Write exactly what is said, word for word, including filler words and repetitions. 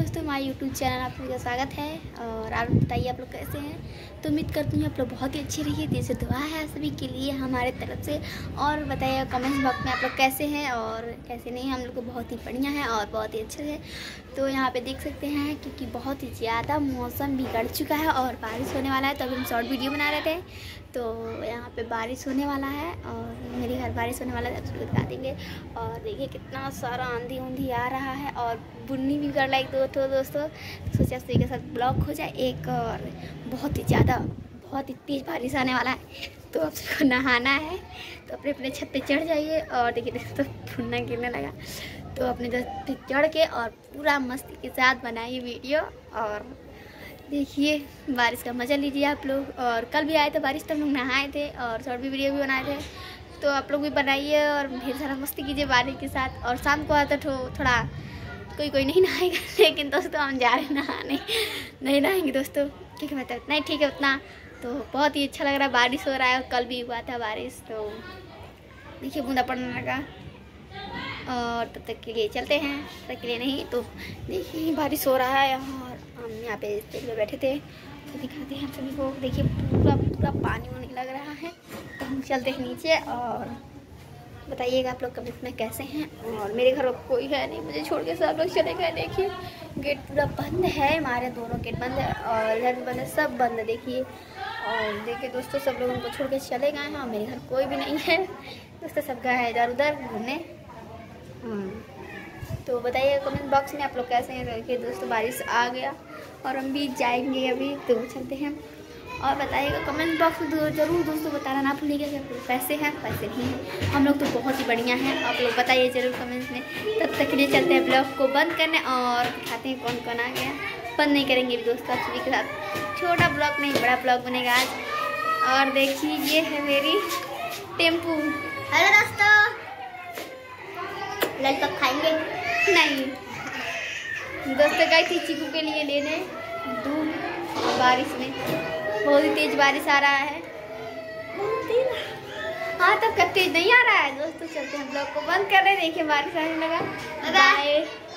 दोस्तों, हमारे YouTube channel आप सभी का स्वागत है। और आप बताइए आप लोग कैसे हैं। तो उम्मीद करती हूँ आप लोग बहुत ही अच्छे रहिए। दिल से दुआ है सभी के लिए हमारे तरफ से। और बताइए कमेंट बॉक्स में आप लोग कैसे हैं और कैसे नहीं। हम लोग को बहुत ही बढ़िया है और बहुत ही अच्छे है। तो यहाँ पे देख सकते हैं क्योंकि बहुत ही ज़्यादा मौसम बिगड़ चुका है और बारिश होने वाला है। तो अभी हम शॉर्ट वीडियो बना रहे थे। तो यहाँ पे बारिश होने वाला है और मेरे घर बारिश होने वाला है, आपको दिखा देंगे। और देखिए कितना सारा आंधी ऊंधी आ रहा है और बुन्नी भी कर लाइक दो तो दोस्तों सोचा उसी के साथ ब्लॉक हो जाए एक। और बहुत ही ज़्यादा बहुत ही तेज़ बारिश आने वाला है। तो आप सबको नहाना है तो अपने अपने छत पे चढ़ जाइए। और देखिए दोस्तों भुन्ना गिरने लगा। तो अपने छत पे चढ़ के और पूरा मस्ती के साथ बनाइए वीडियो और देखिए बारिश का मज़ा लीजिए आप लोग। और कल भी आए थे बारिश तो हम लोग नहाए थे और शॉर्ट भी वीडियो भी बनाए थे। तो आप लोग भी बनाइए और ढेर सारा मस्ती कीजिए बारिश के साथ। और शाम को आता तो थोड़ा कोई कोई नहीं नहाएगा, लेकिन दोस्तों हम जा रहे हैं नहाने। नहीं नहाएंगे दोस्तों क्योंकि मतलब नहीं ठीक है उतना। तो बहुत ही अच्छा लग रहा है, बारिश हो रहा है। कल भी हुआ था बारिश। तो देखिए बूंदा पड़ने लगा। और तब तक के लिए चलते हैं, तब तक के लिए नहीं। तो देखिए बारिश हो रहा है और हम यहाँ पे स्टेज पे बैठे थे। तो दिखाते हैं आप सभी को। देखिए पूरा पूरा पानी होने लग रहा है। तो हम चलते हैं नीचे और बताइएगा आप लोग कमेंट में कैसे हैं। और मेरे घर कोई है नहीं, मुझे छोड़ के सब लोग चले गए। देखिए गेट पूरा बंद है, हमारे दोनों गेट बंद है और इधर भी बंद है, सब बंद है। देखिए और देखिए दोस्तों सब लोग उनको छोड़ के चले गए हैं और मेरे घर कोई भी नहीं है दोस्तों, सब गए हैं इधर उधर घूमने। तो बताइए कमेंट बॉक्स में आप लोग कैसे हैं। देखिए दोस्तों बारिश आ गया और हम भी जाएंगे अभी, तो चलते हैं। और बताइएगा कमेंट बॉक्स में ज़रूर दोस्तों बताना ना भूलिएगा कि आप लोग कैसे हैं कैसे नहीं हैं। हम लोग तो बहुत ही बढ़िया हैं, आप लोग बताइए ज़रूर कमेंट्स में। तब तक के लिए चलते हैं ब्लॉग को बंद करने और दिखाते हैं कौन कौन आ गया। बंद नहीं करेंगे दोस्तों आप सभी के साथ। छोटा ब्लॉग नहीं बड़ा ब्लॉग बनेगा आज। और देखिए ये है मेरी टेम्पू। हेलो दोस्तों, लॉलीपॉप खाएंगे? नहीं दोस्तों गई थी चीकू के लिए लेने दूध बारिश में। बहुत ही तेज बारिश आ रहा है। हाँ तब का तेज नहीं आ रहा है दोस्तों। चलते हैं ब्लॉग को बंद कर रहे हैं। देखिए बारिश आने लगा। बाय।